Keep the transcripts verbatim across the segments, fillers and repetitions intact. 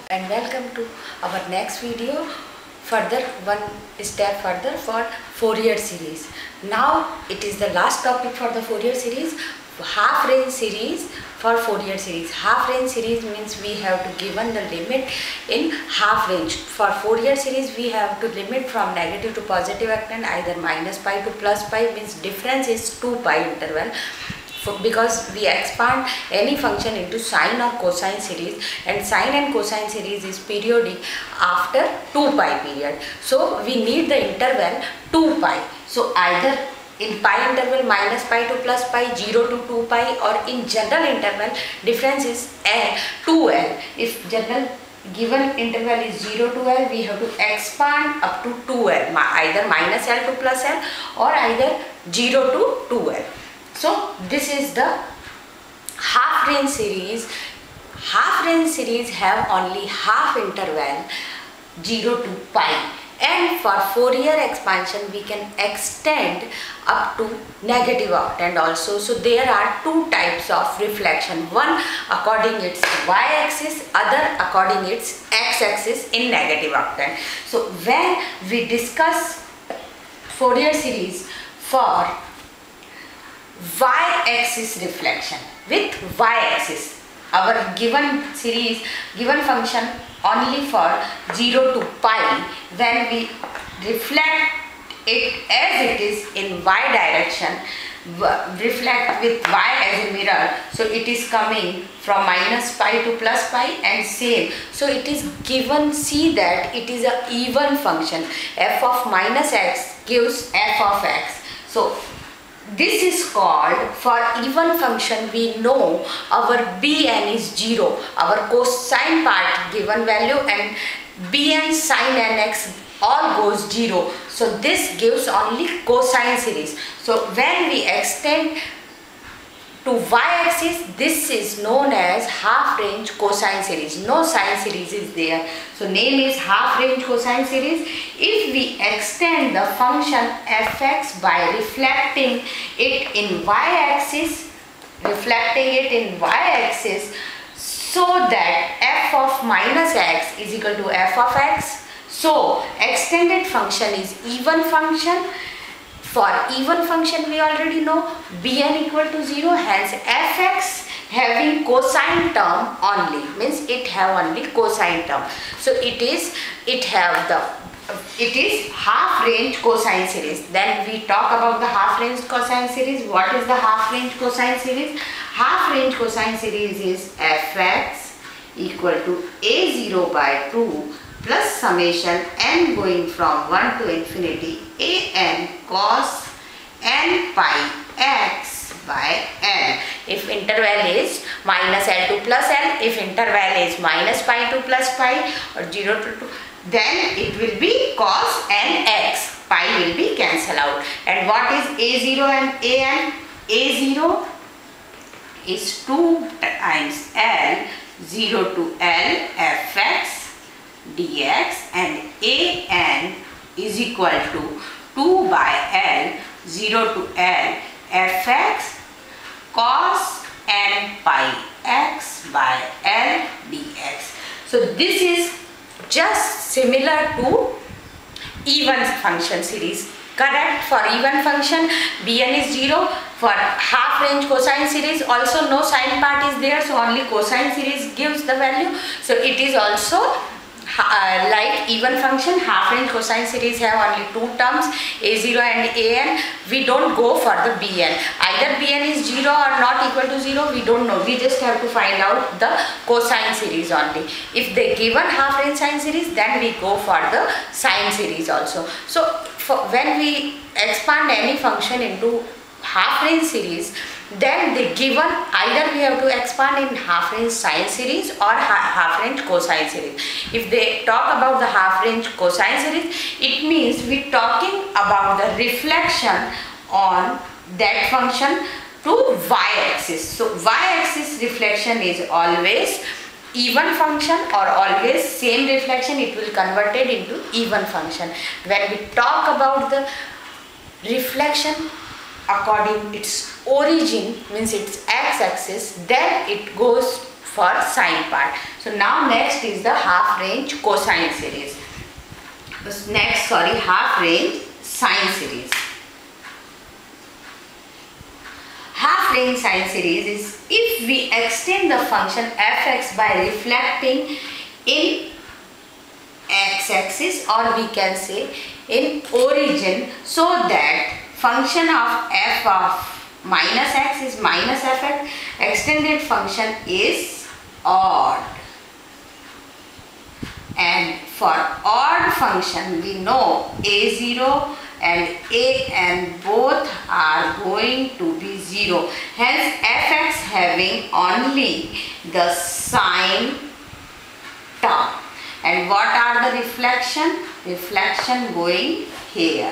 and welcome to our next video, further one step further for Fourier series. Now it is the last topic for the Fourier series, half range series for Fourier series. Half range series means we have to given the limit in half range. For Fourier series we have to limit from negative to positive octant, either minus pi to plus pi, means difference is two pi interval. Because we expand any function into sine or cosine series, and sine and cosine series is periodic after two pi period. So we need the interval two pi. So either in pi interval minus pi to plus pi, zero to two pi, or in general interval difference is two L. If general given interval is zero to L, we have to expand up to two L, either minus L to plus L or either zero to two L. So this is the half range series. Half range series have only half interval zero to pi, and for Fourier expansion we can extend up to negative octant also. So there are two types of reflection, one according its y-axis, other according its x-axis in negative octant. So when we discuss Fourier series for y-axis reflection, with y-axis, our given series, given function only for zero to pi, when we reflect it as it is in y direction, reflect with y as a mirror, so it is coming from minus pi to plus pi and same. So it is given, see that it is a even function, f of minus x gives f of x. So this is called, for even function we know our bn is zero, our cosine part given value, and bn sine nx all goes zero. So this gives only cosine series. So when we extend to y-axis, this is known as half range cosine series. No sine series is there, so name is half range cosine series. If we extend the function fx by reflecting it in y-axis, reflecting it in y-axis, so that f of minus x is equal to f of x. So extended function is even function. For even function we already know bn equal to zero, hence fx having cosine term only, means it have only cosine term. So it is, it have the, it is half range cosine series. Then we talk about the half range cosine series. What is the half range cosine series? Half range cosine series is fx equal to a zero by two plus summation n going from one to infinity a n cos n pi x by n. If interval is minus L to plus L, if interval is minus pi to plus pi or zero to two, then it will be cos n x. Pi will be cancelled out. And what is a zero and a n? a zero is two times L, zero to L fx dx, and a n is equal to two by L, zero to L fx cos n pi x by L dx. So this is just similar to even function series. Correct? For even function bn is zero. For half range cosine series also no sine part is there, so only cosine series gives the value. So it is also Uh, like even function, half range cosine series have only two terms, a zero and a n. We don't go for the bn. Either bn is zero or not equal to zero, we don't know. We just have to find out the cosine series only. If they given half range sine series, then we go for the sine series also. So for when we expand any function into half range series, then the given, either we have to expand in half range sine series or half range cosine series. If they talk about the half range cosine series, it means we talking about the reflection on that function to y-axis. So y-axis reflection is always even function or always same reflection, it will converted into even function. When we talk about the reflection according its origin, means its x-axis, then it goes for sine part. So now next is the half range cosine series. Next, sorry, half range sine series. Half range sine series is if we extend the function f(x) by reflecting in x-axis, or we can say in origin, so that function of f of minus x is minus fx, extended function is odd. And for odd function we know a zero and a and both are going to be zero. Hence fx having only the sine term. And what are the reflection? Reflection going here.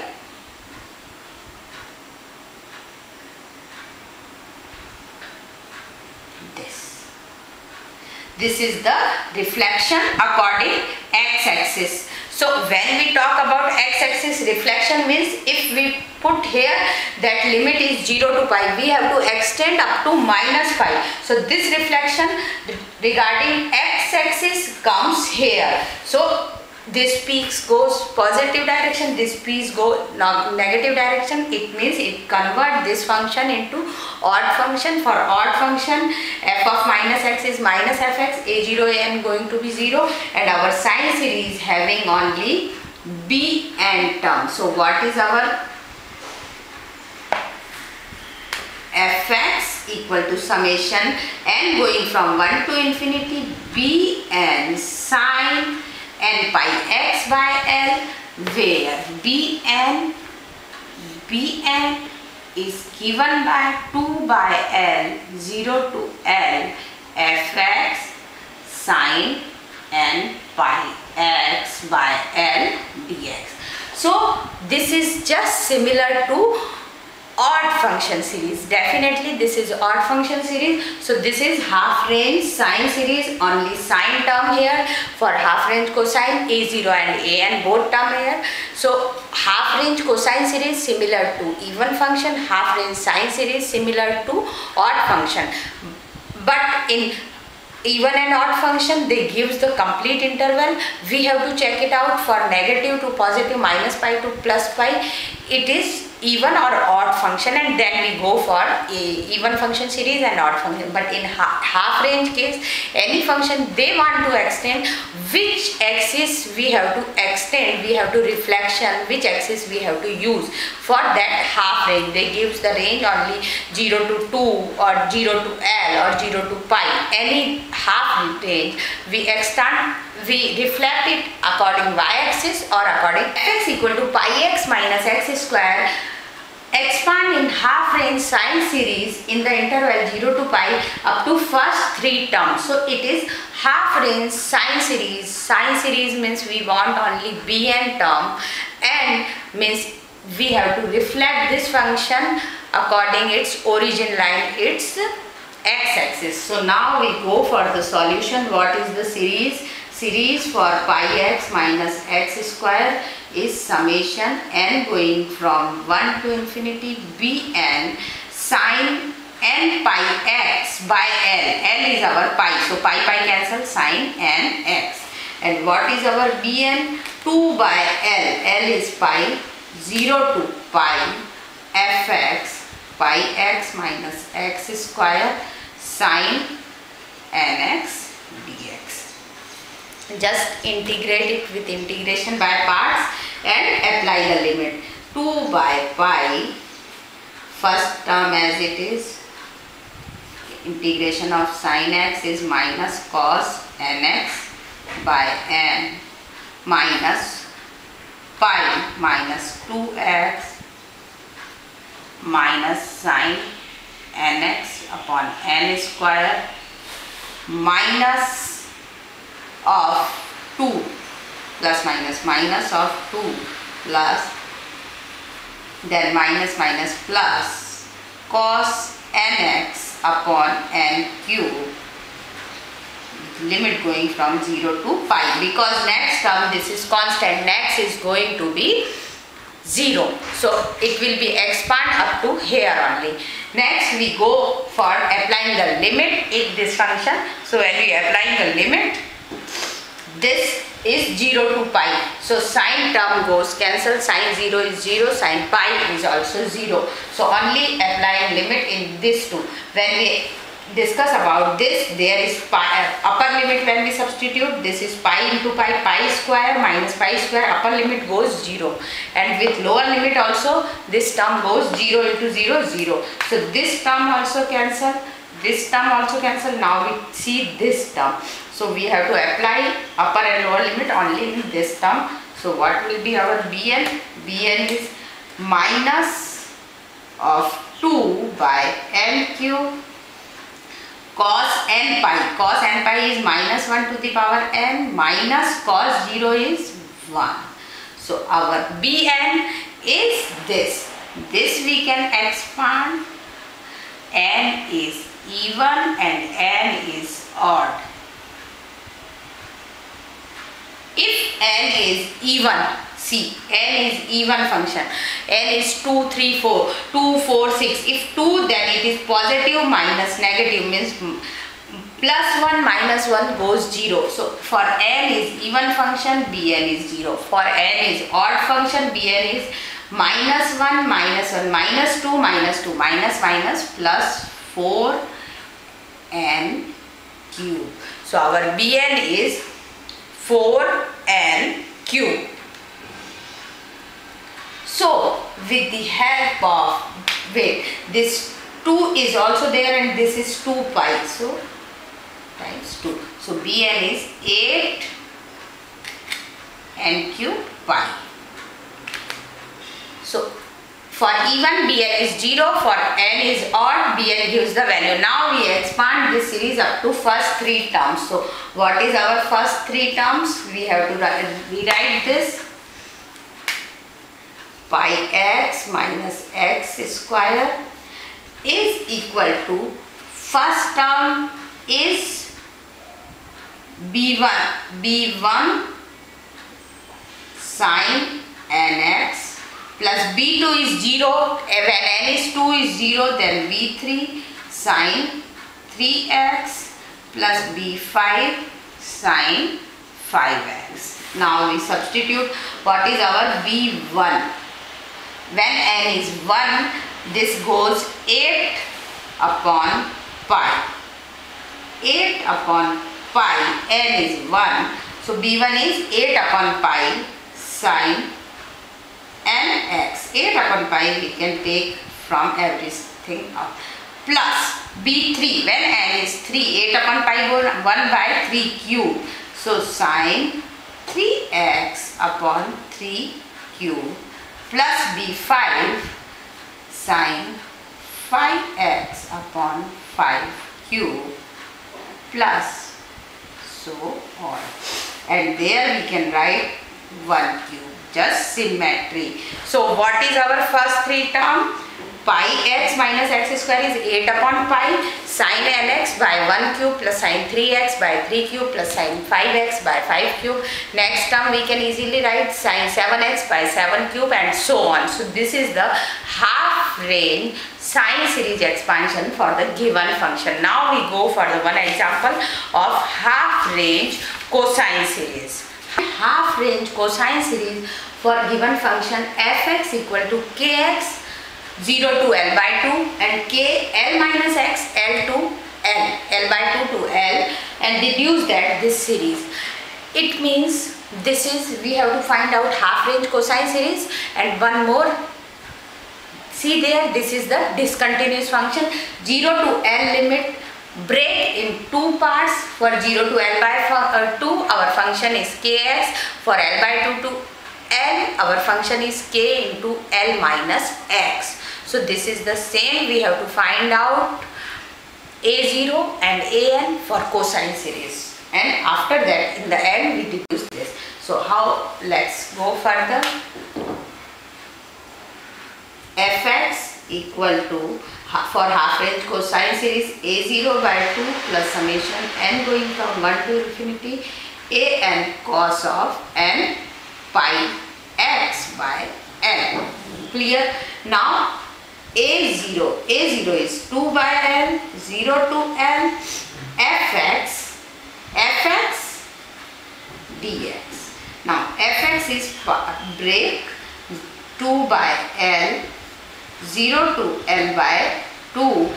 This. This is the reflection according x-axis. So when we talk about x-axis reflection means if we put here that limit is zero to pi, we have to extend up to minus pi. So this reflection regarding x-axis comes here. So this piece goes positive direction, this piece go negative direction. It means it convert this function into odd function. For odd function, f of minus x is minus fx, a zero, an going to be zero, and our sine series having only b and term. So what is our fx equal to summation n going from one to infinity b n sine n pi x by L, where bn bn is given by two by L, zero to L, fx sine n pi x by L dx. So this is just similar to odd function series. Definitely this is odd function series. So this is half range sine series, only sine term here. For half range cosine, a zero and an both term here. So half range cosine series similar to even function, half range sine series similar to odd function. But in even and odd function, they gives the complete interval. We have to check it out. For negative to positive, minus pi to plus pi, it is even or odd function, and then we go for a even function series and odd function. But in ha half range case, any function they want to extend, which axis we have to extend, we have to reflection, which axis we have to use. For that half range, they gives the range only zero to two or zero to L or zero to pi. Any half range we extend, we reflect it according y-axis or according x equal to pi x minus x square. Expand in half range sine series in the interval zero to pi up to first three terms. So it is half range sine series. Sine series means we want only bn term, and means we have to reflect this function according its origin line, its x-axis. So now we go for the solution. What is the series? Series for pi x minus x square is summation n going from one to infinity bn sine n pi x by L. L is our pi. So pi pi cancel, sine n x. And what is our bn? two by L. L is pi, zero to pi fx pi x minus x square sine nx dx. Just integrate it with integration by parts and apply the limit. two by pi, first term as it is, integration of sine x is minus cos nx by n minus pi minus two x minus sine nx upon n square minus of two plus minus minus of two plus then minus minus plus cos nx upon n cube, limit going from zero to pi, because next term this is constant, next is going to be zero, so it will be expand up to here only. Next we go for applying the limit in this function. So when we applying the limit, this is zero to pi. So sine term goes cancel, sine zero is zero, sine pi is also zero. So only applying limit in this two. When we discuss about this, there is pi, uh, upper limit when we substitute, this is pi into pi, pi square minus pi square, upper limit goes zero, and with lower limit also this term goes zero into zero, zero. So this term also cancel, this term also cancel. Now we see this term. So we have to apply upper and lower limit only in this term. So what will be our Bn? Bn is minus of two by n cube cos n pi. Cos n pi is minus one to the power n minus cos zero is one. So our Bn is this. This we can expand. N is even and n is odd. If n is even, see, n is even function. N is two, three, four, two, four, six. If two, then it is positive minus negative, means plus one minus one goes zero. So for n is even function, Bn is zero. For n is odd function, Bn is minus one, minus one, minus two, minus two, minus minus plus four n cube. So our Bn is four n cube. So with the help of, wait, this two is also there and this is two pi. So times two. So Bn is eight n cube pi. So for even Bn is zero, for n is odd, Bn gives the value. Now we expand this series up to first three terms. So what is our first three terms? We have to rewrite this. Pi x minus x square is equal to, first term is b one, b one sine nx plus b two is zero, when n is two is zero, then b three sine three x plus b five sine five x. Now we substitute. What is our b one? When n is one, this goes eight upon pi. eight upon pi, n is one. So b one is eight upon pi sine nx. eight upon pi we can take from everything up. Plus b three, when n is three, eight upon pi go one by three cube. So sine three x upon three cube plus b five sine five x upon five cube plus so on. And there we can write one cube. Just symmetry. So what is our first three term? Pi x minus x square is eight upon pi sine nx by one cube plus sine three x by three cube plus sine five x by five cube. Next term we can easily write sine seven x by seven cube and so on. So this is the half range sine series expansion for the given function. Now we go for the one example of half range cosine series. Half range cosine series for given function f(x) equal to kx zero to L by two and k L minus x L to L, L by two to L, and deduce that this series. It means this is, we have to find out half range cosine series. And one more, see there, this is the discontinuous function. Zero to L limit break in two parts. For zero to L by two, our function is kx. For L by two to L, our function is k into L minus x. So this is the same, we have to find out a zero and an for cosine series. And after that, in the end, we deduce this. So how, let's go further. f(x) equal to, for half range cosine series, a zero by two plus summation n going from one to infinity, an cos of n pi x by n. Clear? Now A zero, A zero is two by L, zero to L, Fx, Fx dx. Now Fx is break two by L, zero to L by two,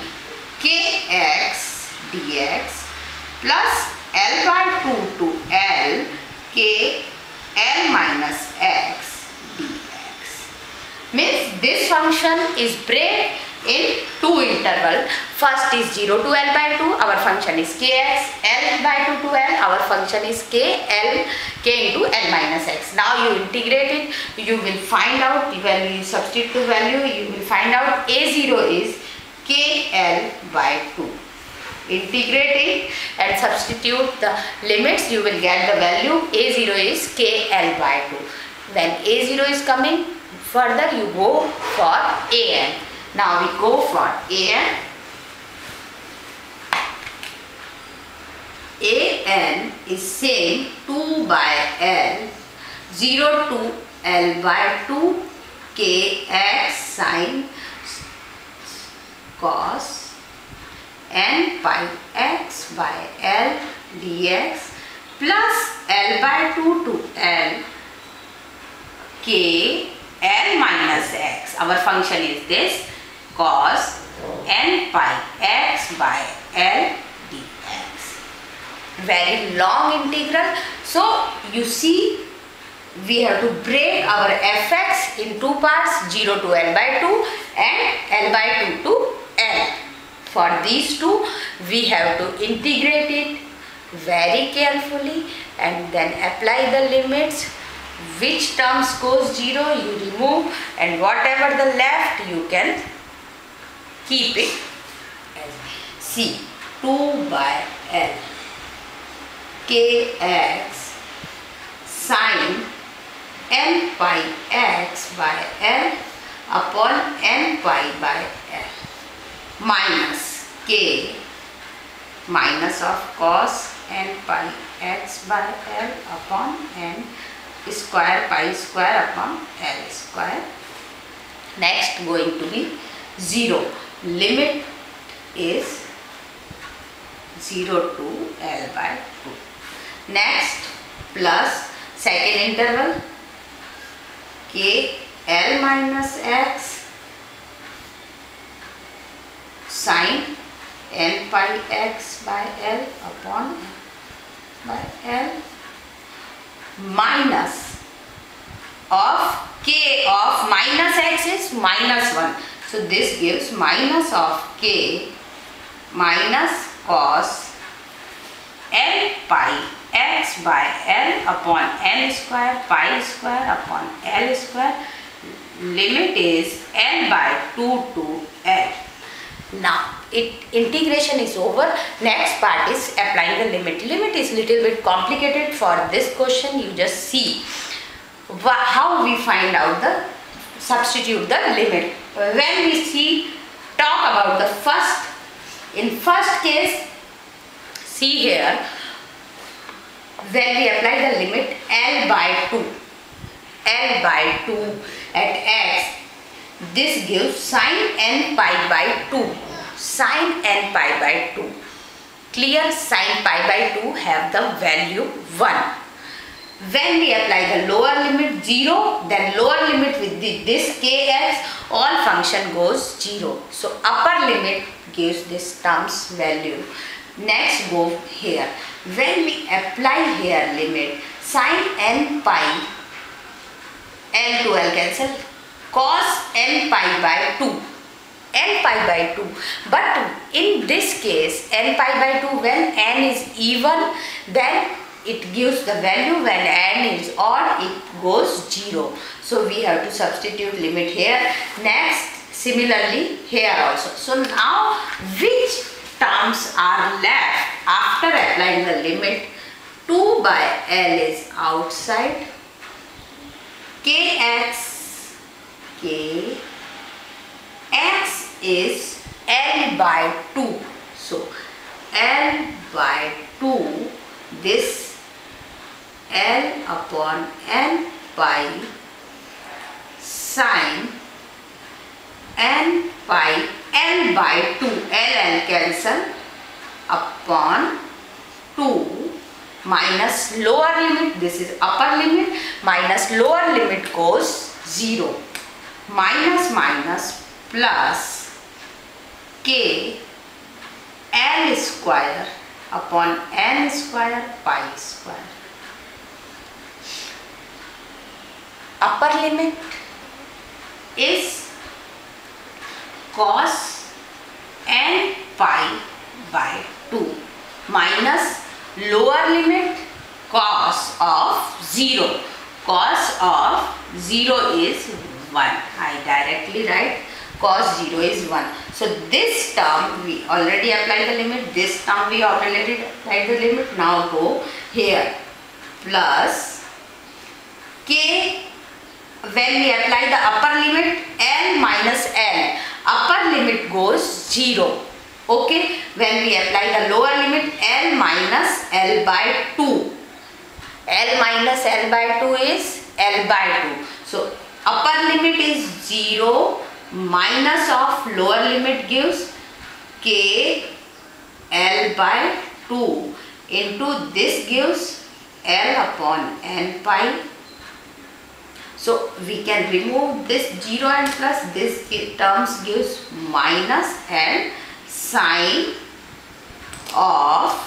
Kx dx plus L by two to L, K L minus x dx. Means this function is break in two interval. First is zero to L by two, our function is Kx, L by two to L, our function is K, L, K into L minus x. Now you integrate it, you will find out, when you substitute the value, you will find out A zero is K L by two. Integrate it and substitute the limits, you will get the value A zero is K L by two. When A zero is coming, further you go for A n. Now we go for A n. A n is same two by L, zero to L by two, Kx sine cos n pi x by L dx plus L by two to L, K L minus x. Our function is this, cos n pi x by L dx. Very long integral. So you see, we have to break our Fx in two parts, zero to L by two and L by two to L. For these two, we have to integrate it very carefully and then apply the limits. Which terms goes zero, you remove, and whatever the left, you can keep it as C. two by L, Kx sine n pi x by L upon n pi by L minus K minus of cos n pi x by L upon n square pi square upon L square. Next going to be zero. Limit is zero to L by two. Next plus second interval K L minus x sine n pi x by L upon by L minus of K of minus x is minus one. So this gives minus of K minus cos n pi x by L upon n square pi square upon L square. Limit is L by two to L. Now it integration is over. Next part is applying the limit. Limit is little bit complicated for this question. You just see how we find out the substitute the limit. When we see talk about the first, in first case, see here, when we apply the limit L by two, L by two at x, this gives sine n pi by two, sine n pi by two. Clear? Sine pi by two have the value one. When we apply the lower limit zero, then lower limit with the, this kx, all function goes zero. So upper limit gives this term's value. Next go here. When we apply here limit, sine n pi, L to L cancel, cos n pi by two, n pi by two. But in this case, n pi by two, when n is even, then it gives the value. When n is odd, it goes zero. So we have to substitute limit here. Next, similarly here also. So now which terms are left after applying the limit? two by L is outside, kx, k, x is L by two. So L by two, this L upon n pi sine n pi l by two, l l cancel, upon two minus lower limit, this is upper limit, minus lower limit goes zero, minus minus plus k l square upon n square pi square. Upper limit is cos n pi by two minus lower limit cos of zero. Cos of zero is one. I directly write cos zero is one. So this term we already applied the limit, this term we already applied the limit. Now go here plus k, when we apply the upper limit, l minus l, upper limit goes zero. Okay, when we apply the lower limit, l minus l by two, l minus l by two is l by two. So upper limit is zero, minus of lower limit gives k l by two into this gives l upon n pi. So we can remove this zero and plus, this terms gives minus and sine of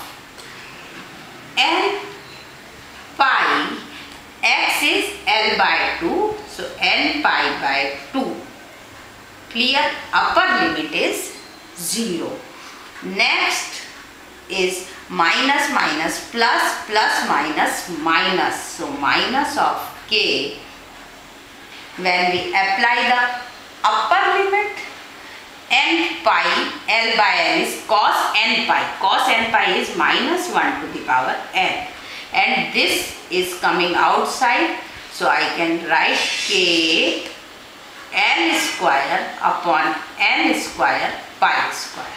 n pi, x is l by two, so n pi by two. Clear? Upper limit is zero. Next is minus minus plus plus minus minus, so minus of k, when we apply the upper limit, n pi, l by n is cos n pi, cos n pi is minus one to the power n, and this is coming outside, so I can write k l square upon n square pi square,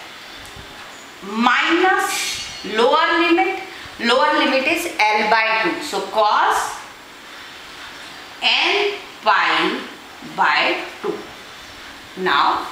minus lower limit, lower limit is l by two, so cos n pi by two. Now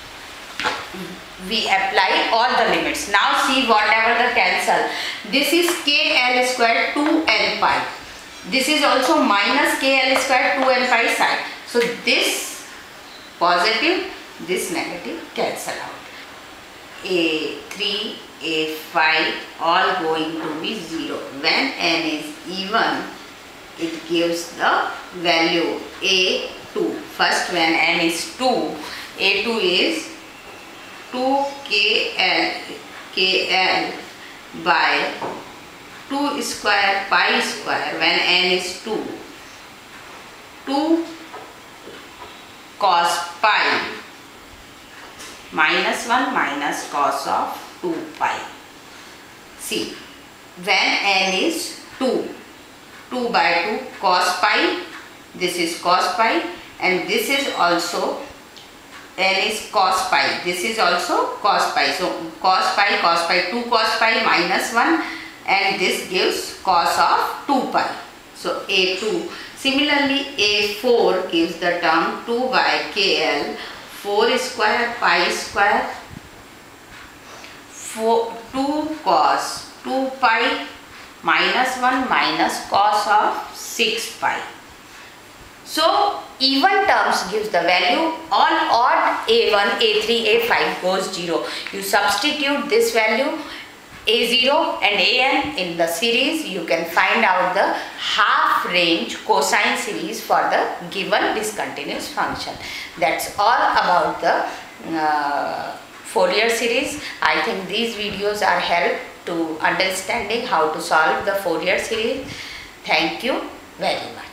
we apply all the limits. Now see whatever the cancel. This is k l square two n pi. This is also minus k l square two n pi side. So this positive, this negative cancel out. a three, a five all going to be zero. When n is even, it gives the value a two. First when n is two, a two is two k l, k l by two square pi square, when n is two, two cos pi minus one minus cos of two pi. See, when n is two, two by two cos pi, this is cos pi, and this is also n is cos pi, this is also cos pi. So cos pi, cos pi, two cos pi minus one, and this gives cos of two pi. So a two. Similarly a four gives the term two by k l, four square pi square, four, two cos two pi minus one minus cos of six pi. So even terms gives the value, all odd a one, a three, a five goes zero. You substitute this value a zero and an in the series, you can find out the half range cosine series for the given discontinuous function. That's all about the uh, Fourier series. I think these videos are help to understanding how to solve the Fourier series. Thank you very much.